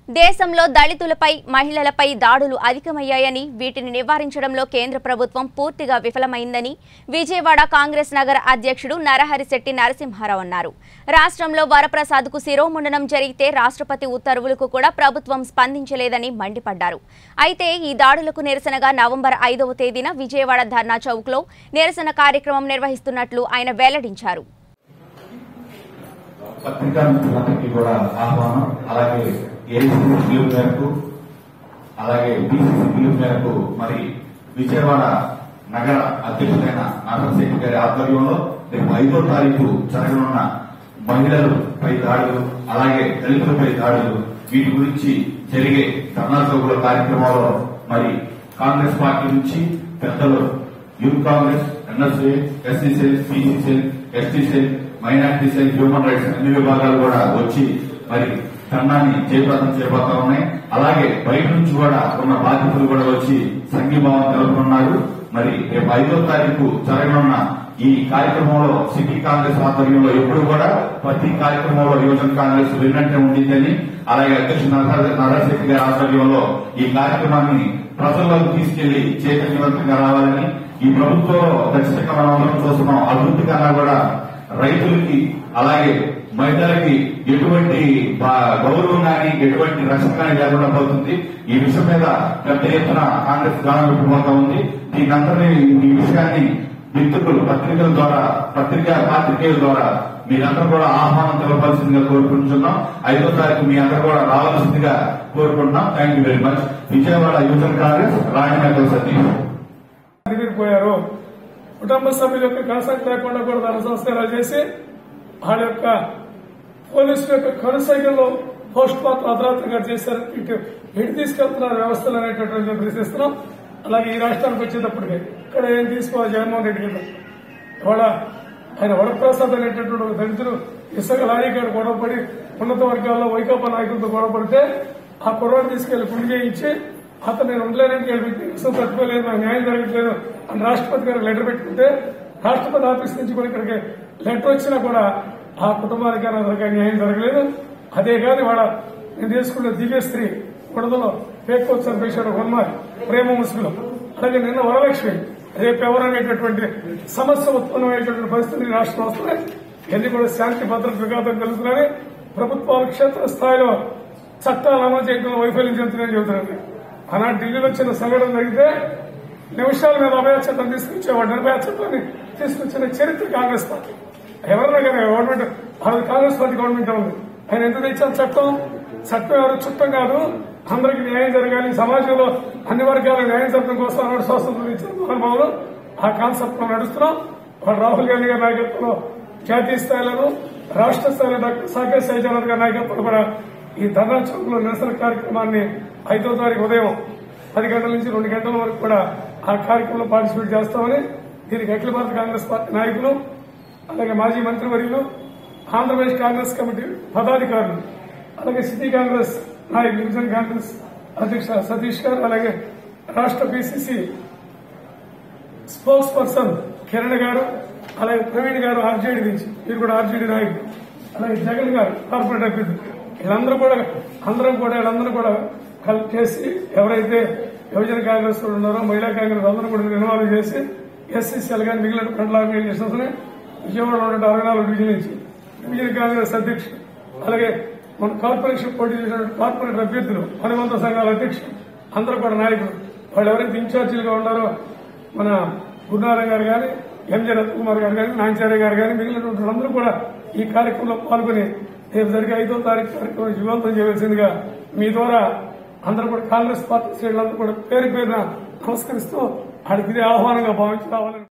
దేశంలో దళితులపై మహిళలపై దాడులు అధికమయ్యాయని వీటిని నివారించడంలో కేంద్ర ప్రభుత్వం పూర్తిగా విఫలమైందని విజయవాడ కాంగ్రెస్ నగర అధ్యక్షుడు నరహరిశెట్టి నరసింహారావు అన్నారు. రాష్ట్రంలో వరప్రసాద్కు శిరోముండనం జరిగితే రాష్ట్రపతి ఉత్తర్వులకు కూడా ప్రభుత్వం స్పందించలేదని మండిపడ్డారు. అయితే ఈ దాడులకు నిరసనగా నవంబర్ 5వ తేదీన విజయవాడ ధర్నా చౌక్లో నిరసన కార్యక్రమం నిర్వహిస్తున్నట్లు ఆయన వెల్లడించారు. పత్రికా మిత్రులందరికీ కూడా ఆహ్వానం. అలాగే ఏఐసీసీ పిలుపు మేరకు అలాగే బీసీసీ పిలుపు మేరకు మరి విజయవాడ నగర అధ్యక్షుడైన నరహరిశెట్టి గారి ఆధ్వర్యంలో రేపు 5వ తారీఖు జరగనున్న మహిళలపై దాడులు అలాగే దళితులపై దాడులు వీటి గురించి జరిగే ధర్నా చౌకుల కార్యక్రమంలో మరి కాంగ్రెస్ పార్టీ నుంచి పెద్దలు youth Congress, NSA, SC cell, PC cell, ST cell, minority cell, human rights అన్ని విభాగాలు కూడా వచ్చి మరి ధర్నాన్ని జయప్రదం చేయబోతా ఉన్నాయి. అలాగే బయట నుంచి కూడా ఉన్న బాధితులు కూడా వచ్చి సంఘీభావం తెలుపుతున్నారు. మరి రేపు 5వ తారీఖు జరగనున్న ఈ కార్యక్రమంలో సిటీ కాంగ్రెస్ ఆధ్వర్యంలో ఎప్పుడు కూడా ప్రతి కార్యక్రమంలో యువజన కాంగ్రెస్ విన్నట్టే ఉండిందని, అలాగే అధ్యక్షుడు నరహరిశెట్టి గారి ఆధ్వర్యంలో ఈ కార్యక్రమాన్ని ప్రజల్లోకి తీసుకెళ్లి చైతన్యవంతంగా రావాలని, ఈ ప్రభుత్వంలో ఖచ్చితంగా మనం అందరం చూస్తున్నాం. అభివృద్ధి కన్నా కూడా రైతులకి అలాగే మహిళలకి ఎటువంటి గౌరవం కానీ ఎటువంటి రక్షణ కానీ లేకుండా పోతుంది. ఈ విషయం మీద పెద్ద ఎత్తున కాంగ్రెస్ గానం విడిపోతా ఉంది. దీనందరినీ ఈ విషయాన్ని మిత్రులు పత్రికల ద్వారా పాత్రికేయుల ద్వారా మీరందరూ కూడా ఆహ్వానం తెలపాల్సిందిగా కోరుకుంటున్నాం. 5వ తారీఖు మీ అందరూ కూడా రావాల్సిందిగా కోరుకుంటున్నాం. Thank you very much. Vijayawada యువజన కాంగ్రెస్ రాణిమేకల సతీష్ పోయారు. కుటుంబ సభ్యుల యొక్క కన్సల్ట్ లేకుండా కూడా దాని సంస్కారాలు చేసి వాళ్ళ యొక్క పోలీసుల యొక్క కనుసైగల్లో పోస్ట్ మార్టం అర్ధరాత్రిగా చేశారు. ఇటు తీసుకెళ్తున్నారు వ్యవస్థలు అనేటటువంటి ప్రశ్నిస్తున్నాం. అలాగే ఈ రాష్ట్రానికి వచ్చేటప్పటికే ఇక్కడ ఏం తీసుకోవాలి జగన్మోహన్ రెడ్డి గారు ఇవాళ ఆయన వరప్రసాద్ అనేటటువంటి ఒక దళితులు ఇసుక లారీ కాడ గొడవపడి ఉన్నత వర్గాల్లో వైకాపా నాయకులతో గొడవపడితే ఆ కుర్రాడు తీసుకెళ్లి గుండె చేయించి అతను నేను ఉండలేనని గెలిపి ఇసుక తట్టుకోలేదు, నాకు న్యాయం జరగట్లేదు అని రాష్ట్రపతి గారికి లెటర్ పెట్టుకుంటే రాష్ట్రపతి ఆఫీస్ నుంచి కూడా ఇక్కడికి లెటర్ వచ్చినా కూడా ఆ కుటుంబానికి అతనికి న్యాయం జరగలేదు. అదే కాదు ఇవాళ నేను తీసుకున్న దివ్యశ్రీ విడుదలలో ఫేక్ కోచ్ చంపేశాడు హోన్మారి ప్రేమ ముసుగులో. అలాగే నిన్న వరలక్ష్మి రేపు ఎవరనేటటువంటి సమస్య ఉత్పన్నమయ్యేటువంటి పరిస్థితి రాష్ట్రం వస్తున్నాయి. ఇవన్నీ కూడా శాంతి భద్రత విఘాతం కలుగుతున్నాయి. ప్రభుత్వాలు క్షేత్ర స్థాయిలో చట్టాలు అమలు చేయడంలో వైఫల్యం చెందుతున్నాయని చెబుతున్నాయి. ఆనాడు ఢిల్లీలో చిన్న సంఘటన జరిగితే నిమిషాల మీద అభయ చట్టం తీసుకొచ్చేవాడు. నిర్భయ చట్టాన్ని తీసుకొచ్చిన చరిత్ర కాంగ్రెస్ పార్టీ. ఎవరన్నా కానీ గవర్నమెంట్ కాంగ్రెస్ పార్టీ గవర్నమెంట్ ఉంది. ఆయన ఎంత తెచ్చారు చట్టం ఎవరు చుట్టం కాదు, అందరికీ న్యాయం జరగాలి, సమాజంలో అన్ని వర్గాలకు న్యాయం జరగడం కోసం ఆనాడు స్వాతంత్రం ఇచ్చిన మహానుభావులు ఆ కాన్సెప్ట్ లో నడుస్తున్నాం. వాడు రాహుల్ గాంధీ గారి నాయకత్వంలో జాతీయ స్థాయిలో రాష్ట్ర స్థాయిలో డాక్టర్ సాకేత్ సైజానాథ్ గారి నాయకత్వంలో కూడా ఈ ధర్నా చౌక్లో నిరసన కార్యక్రమాన్ని 5వ తారీఖు ఉదయం 10 గంటల నుంచి 2 గంటల వరకు కూడా ఆ కార్యక్రమంలో పార్టిసిపేట్ చేస్తామని దీనికి అఖిల భారత కాంగ్రెస్ పార్టీ నాయకులు అలాగే మాజీ మంత్రివర్యులు, ఆంధ్రప్రదేశ్ కాంగ్రెస్ కమిటీ పదాధికారులు, అలాగే సిటీ కాంగ్రెస్ నాయకులు, డివిజన్ కాంగ్రెస్ అధ్యక్ష సతీష్ గారు, అలాగే రాష్ట్ర పిసిసి స్పోక్స్ పర్సన్ కిరణ్ గారు, అలాగే ప్రవీణ్ గారు ఆర్జేడీ నుంచి, వీరు కూడా ఆర్జేడీ నాయకులు, అలాగే జగన్ గారు కార్పొరేట్ అభ్యర్థులు, వీళ్ళందరూ కూడా కలెక్ట్ చేసి ఎవరైతే యువజన కాంగ్రెస్ ఉన్నారో మహిళా కాంగ్రెస్ అందరూ కూడా ఇన్వాల్వ్ చేసి ఎస్సీసీఎల్ కానీ మిగిలిన ఫ్రంట్ ఆర్గనైజేషన్స్ ని విజయవాడలో ఉన్న 64 డివిజన్ నుంచి డివిజన్ కాంగ్రెస్ అధ్యక్షుడు, అలాగే మన కార్పొరేషన్ పోటీ చేసిన కార్పొరేట్ అభ్యర్థులు, అనుబంధ సంఘాల అధ్యక్షులు అందరూ కూడా నాయకులు, వాళ్ళు ఎవరైతే ఇన్ఛార్జీలుగా ఉన్నారో మన గురునారాయణ గారు కానీ, ఎంజే రత్నకుమార్ గారు కానీ, నాంచార్య గారు కానీ మిగిలినటువంటి అందరూ కూడా ఈ కార్యక్రమంలో పాల్గొని రేపు జరిగే 5వ తారీఖు కార్యక్రమం విజయవంతం చేయవలసిందిగా మీ ద్వారా అందరూ కూడా కాంగ్రెస్ పార్టీ శ్రేణులందరూ కూడా పేరు పేరున నమస్కరిస్తూ వాడికి ఇదే ఆహ్వానంగా భావించి రావాలని